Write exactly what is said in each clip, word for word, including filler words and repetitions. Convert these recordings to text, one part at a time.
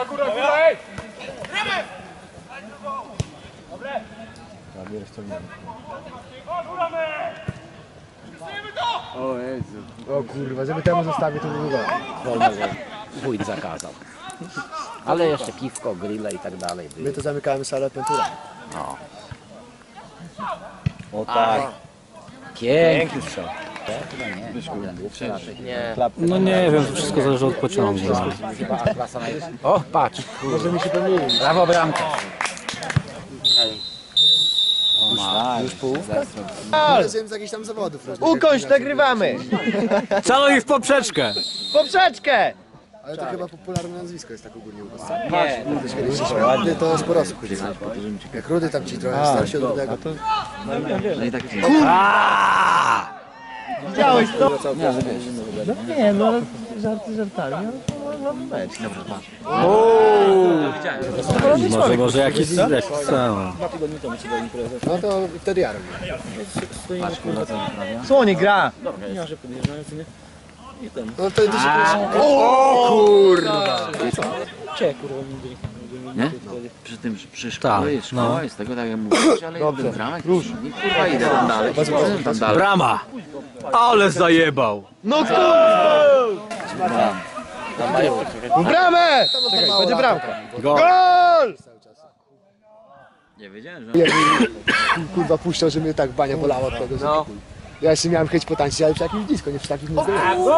Góra, góra, góra, ej! Zabierz to mnie. O Jezu. O kurwa, żeby temu zostawił to by było. Wolnego wójt zakazał. Ale jeszcze piwko, grille i tak dalej. My to zamykamy salę pentura. No. O tak. Pięknie. strzał. Nie. No nie wiem, to wszystko zależy od pociągu. O, patrz. Może mi się pomylić. Brawo, bramka. Już pół? Ale z jakichś tam zawodów. Ukończ, nagrywamy! Całuj w poprzeczkę! Poprzeczkę! Ale to chyba popularne nazwisko jest tak ogólnie u was. Nie. Ładny to sporo osób chodzi. Jak Rudy tam ci trochę starsi od Rudego. Widziałeś to? No nie, no ale żarty żartami, ale mamy mecz. Może, może jakiś zdech chcę. No to wtedy ja robię. Słonie gra! No to ty się o kurwa! Nie? Przy tym, że przy Tak, szkole jest szkoła, no. jest tego tak jak mówisz, ale jeden bramek już. I kurwa idę tam dalej, idę tam dalej. Brama! Ale zajebał! No kurwa! Bramę! Czekaj, będzie bramka. Gol! Nie wiedziałem, że... Jak mi kurwa puszczał, że mnie tak bania bolała od tego, że no. Ja jeszcze miałem chęć potańczyć, ale przy jakimś disco, nie przy takim nie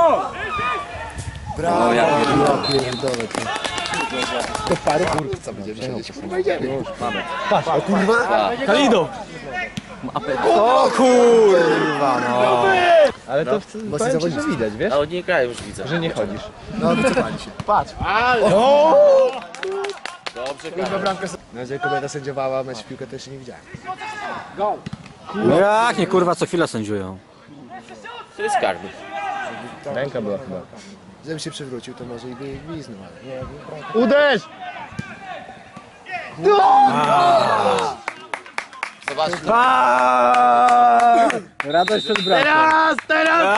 Brawo! Ja pierdolę to. To paru kurwa, co będziemy siedzieć? Kurwa idziemy. Patrz, o kurwa! Kalido! O kurwa no! Ale to Bo powiem ci, zawodnicy. że widać, wiesz? A od niej kraju już widzę. Że nie chodzisz. No wycofali się. Patrz! Dobrze, Kurwa bramkę. Na razie kobieta sędziowała, mecz w piłkę to jeszcze nie widziałem. No jak nie kurwa co chwilę sędziują. to jest karny. Ręka była chyba. Gdybym się przywrócił, to może i by gwiznął, ale nie. Uderz! Zobaczcie. Radość przed bramką. Teraz, teraz!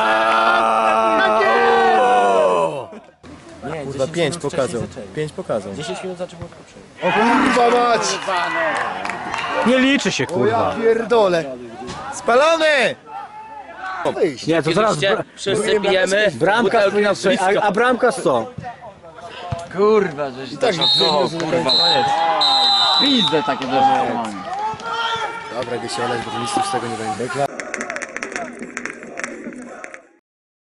Kurwa, pięć pokazał. Pięć pokazał. dziesięć minut zaczęło O kurwa mać! Nie liczy się O ja kurwa. pierdolę! Spalony! Wyjść. Nie, to zaraz bra Wszyscy pijemy. bramka stoi, a, a bramka co? Kurwa, żeś tak, o, kurwa. Pizdę takie doszło. Dobra, idę się oleć, bo to nic z tego nie będzie.